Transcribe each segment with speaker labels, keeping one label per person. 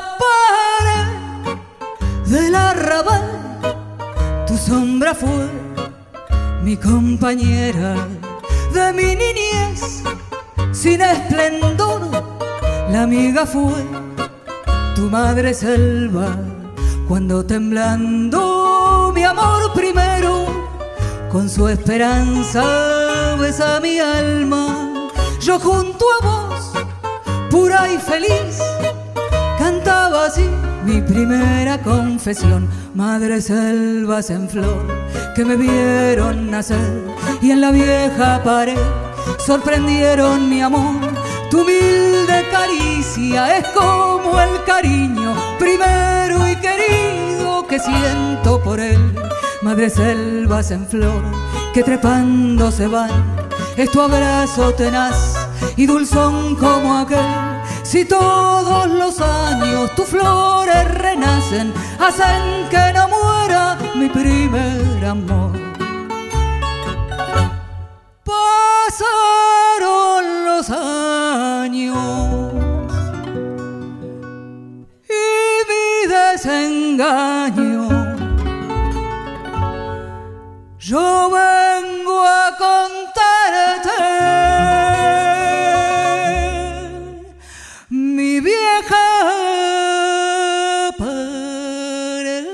Speaker 1: pared del arrabal, tu sombra fue mi compañera de mi niñez. Sin esplendor, la amiga fue tu madre selva, cuando temblando mi amor primero, con su esperanza besa mi alma. Yo junto a vos, pura y feliz, cantaba así mi primera confesión. Madres selvas en flor que me vieron nacer y en la vieja pared sorprendieron mi amor. Tu humilde caricia es como el cariño primero y querido que siento por él. Madres selvas en flor que trepando se van, es tu abrazo tenaz y dulzón como aquel. Si todos los años tus flores renacen, hacen que no muera mi primer amor. Pasaron los años y mi desengaño, yo vengo a contarte mi vieja pared.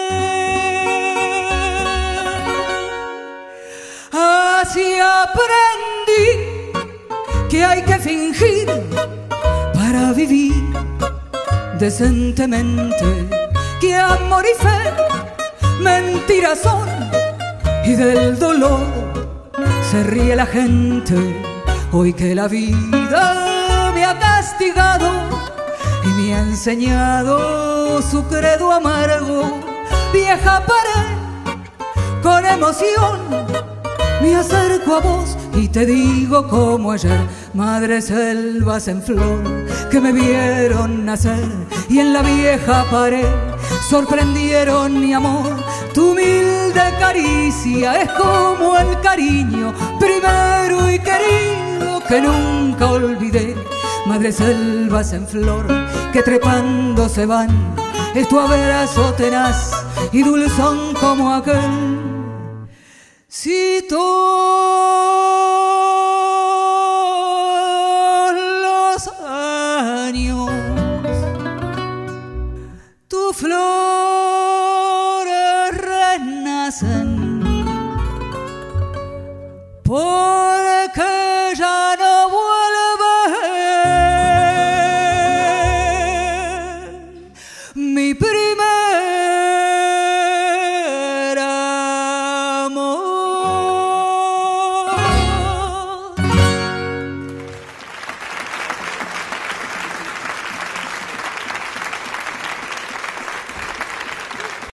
Speaker 1: Así aprendí que hay que fingir para vivir decentemente, que amor y fe mentiras son y del dolor se ríe la gente. Hoy que la vida me ha castigado y me ha enseñado su credo amargo, vieja pared, con emoción me acerco a vos y te digo como ayer. Madres selvas en flor que me vieron nacer y en la vieja pared sorprendieron mi amor. Tu humilde caricia es como el cariño primero y querido que nunca olvidé. Madres selvas en flor que trepando se van, es tu abrazo tenaz y dulzón como aquel. Si todo